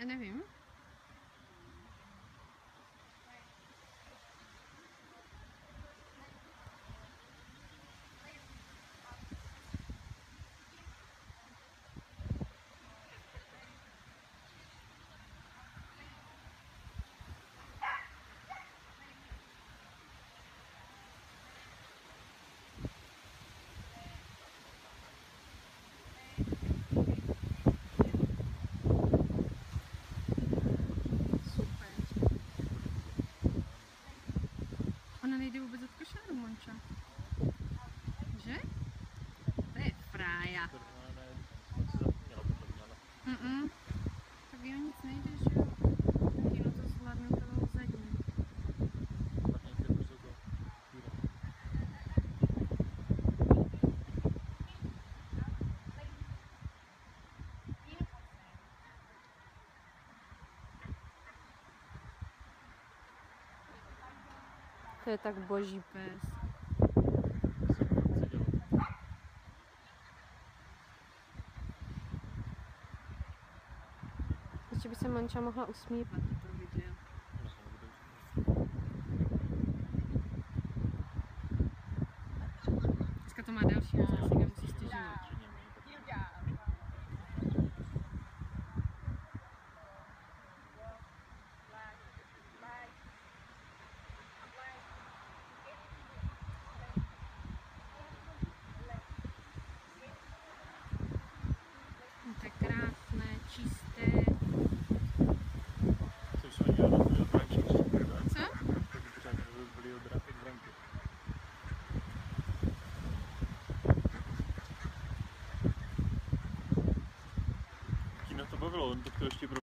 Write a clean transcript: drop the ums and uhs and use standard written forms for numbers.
Nevím. Ona nejde vůbec od košáru, Monča. Že? To je frája. Tak jo, nic nejde, že jo? Keanu to zvládne toho zadní. To je tak boží pes. Ještě by se Manča mohla usmívat do toho videa. Dneska to má delší, dneska si nemusí stěžovat. To je krásné, čisté. Co? Keanu to bavilo, on to chtěl ještě